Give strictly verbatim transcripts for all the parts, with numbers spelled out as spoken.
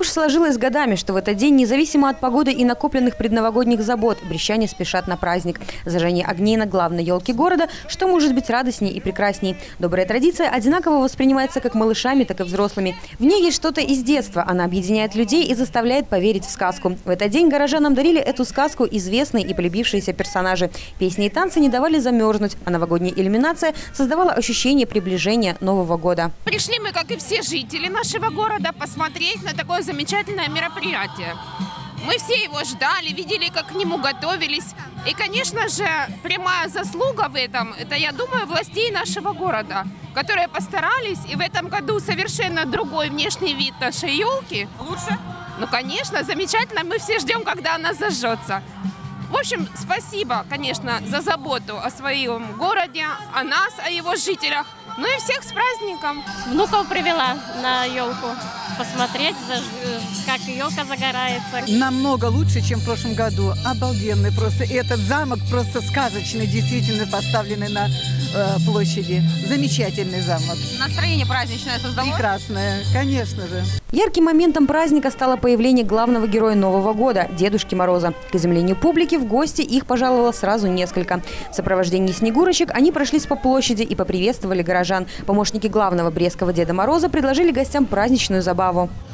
уж сложилось годами, что в этот день, независимо от погоды и накопленных предновогодних забот, брестчане спешат на праздник. Зажжение огней на главной елке города, что может быть радостней и прекрасней. Добрая традиция одинаково воспринимается как малышами, так и взрослыми. В ней есть что-то из детства. Она объединяет людей и заставляет поверить в сказку. В этот день горожанам дарили эту сказку известные и полюбившиеся персонажи. Песни и танцы не давали замерзнуть, а новогодняя иллюминация создавала ощущение приближения Нового года. Пришли мы, как и все жители нашего города, посмотреть на такое замечательное мероприятие. Мы все его ждали, видели, как к нему готовились. И, конечно же, прямая заслуга в этом, это, я думаю, властей нашего города, которые постарались. И в этом году совершенно другой внешний вид нашей елки. Лучше? Ну, конечно, замечательно. Мы все ждем, когда она зажжется. В общем, спасибо, конечно, за заботу о своем городе, о нас, о его жителях. Ну и всех с праздником. Внуков привела на елку посмотреть, как елка загорается. Намного лучше, чем в прошлом году. Обалденный просто. И этот замок просто сказочный, действительно поставленный на э, площади. Замечательный замок. Настроение праздничное создало? Прекрасное, конечно же. Ярким моментом праздника стало появление главного героя Нового года – Дедушки Мороза. К изумлению публики в гости их пожаловало сразу несколько. В сопровождении снегурочек они прошлись по площади и поприветствовали горожан. Помощники главного брестского Деда Мороза предложили гостям праздничную забаву.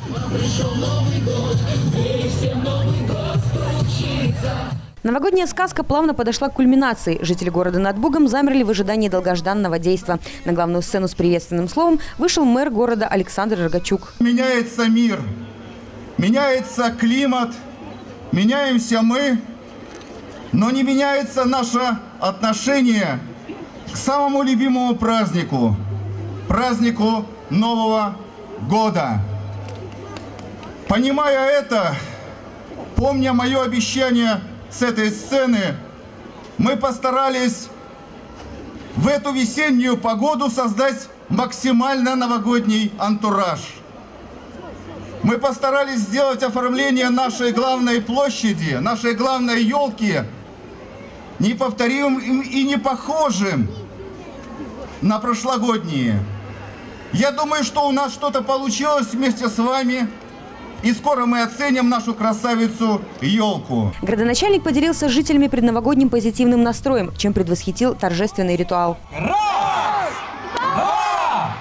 Новогодняя сказка плавно подошла к кульминации. Жители города над Бугом замерли в ожидании долгожданного действа. На главную сцену с приветственным словом вышел мэр города Александр Рогачук. Меняется мир, меняется климат, меняемся мы, но не меняется наше отношение к самому любимому празднику, празднику Нового года. Понимая это, помня мое обещание с этой сцены, мы постарались в эту весеннюю погоду создать максимально новогодний антураж. Мы постарались сделать оформление нашей главной площади, нашей главной елки неповторимым и не похожим на прошлогодние. Я думаю, что у нас что-то получилось вместе с вами. И скоро мы оценим нашу красавицу елку. Градоначальник поделился с жителями предновогодним позитивным настроем, чем предвосхитил торжественный ритуал. Раз, два,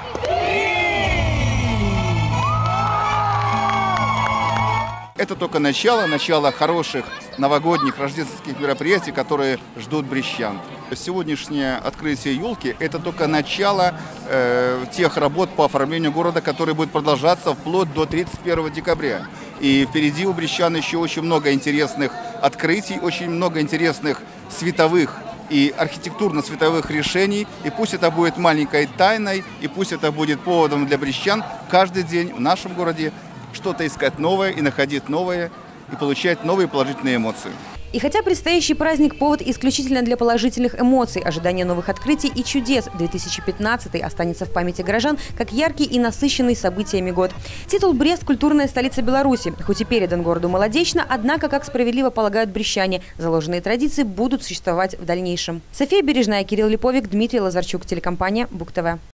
Это только начало, начало хороших новогодних рождественских мероприятий, которые ждут брестчан. Сегодняшнее открытие елки – это только начало э, тех работ по оформлению города, которые будут продолжаться вплоть до тридцать первого декабря. И впереди у брестчан еще очень много интересных открытий, очень много интересных световых и архитектурно-световых решений. И пусть это будет маленькой тайной, и пусть это будет поводом для брестчан каждый день в нашем городе что-то искать новое и находить новое, и получать новые положительные эмоции. И хотя предстоящий праздник – повод исключительно для положительных эмоций, ожидание новых открытий и чудес, две тысячи пятнадцатый останется в памяти горожан как яркий и насыщенный событиями год. Титул «Брест – культурная столица Беларуси» хоть и передан городу молодечно, однако, как справедливо полагают брестчане, заложенные традиции будут существовать в дальнейшем. София Бережная, Кирилл Липовик, Дмитрий Лазарчук, телекомпания БугТВ.